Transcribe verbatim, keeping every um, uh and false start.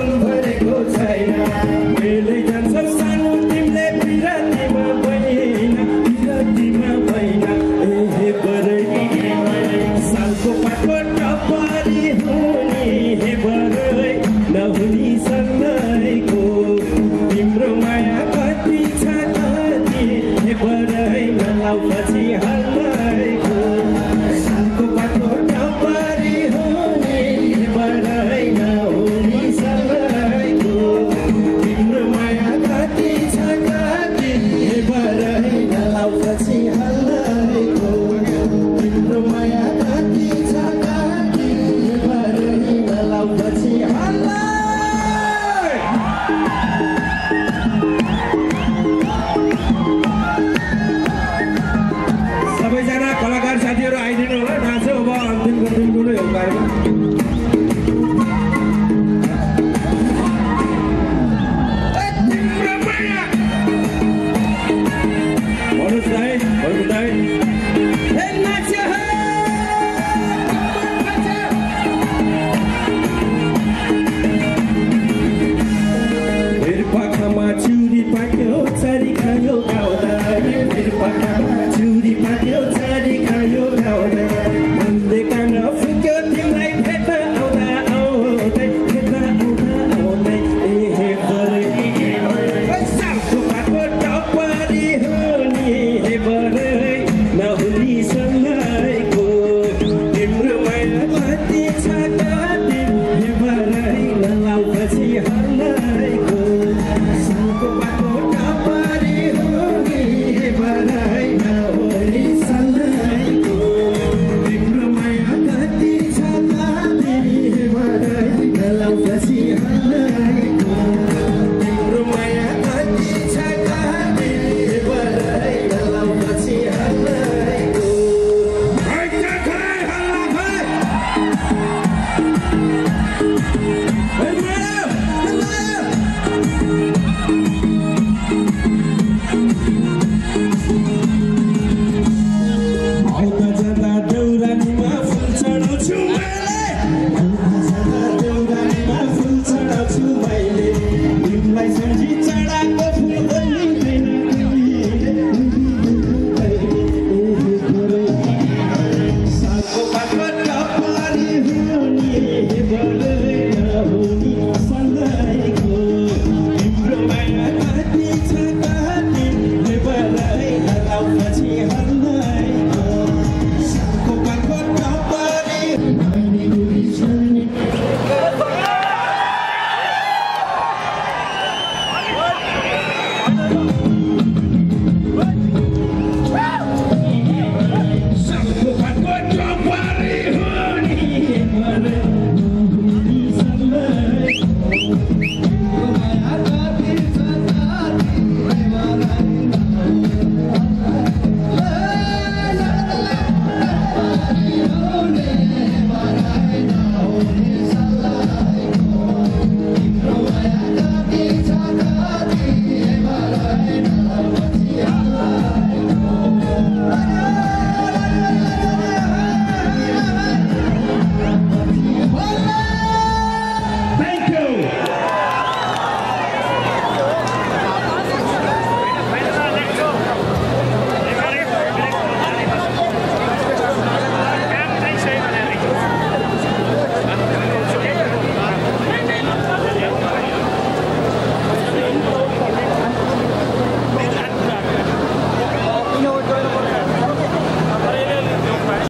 Salko patko Tapari Huni he barai nahuni sangaiko timro maya kati cha kati he barai nalau pachi halaiko Salko patko Tapari Huni he barai nahuni sangaiko timro maya kati cha kati he barai nalau pachi halaiko timro maya सबैजना कलाकार साथीहरु आइदिनु होला नाच्यो अब अन्तिम अन्तिमको नै हो कार्यक्रम मनोज दाइ भरु दाइ हे नाच्यो हे पाखामा चुरी पाक्यो चारी खायो गाउँदा फेरि पाखामा चुरी पाक्यो चारी खायो गाउँदा मनले कान फुक्यो तिमीलाई भेट्न आउँदा आउँदै भेट्न आउँदा आउँदै ए हे बरै सालको पाटको टपरी हुनी हे बरै नहुनी सँगैको तिम्रो माया कति छ कति हे बरै नलाउ पछि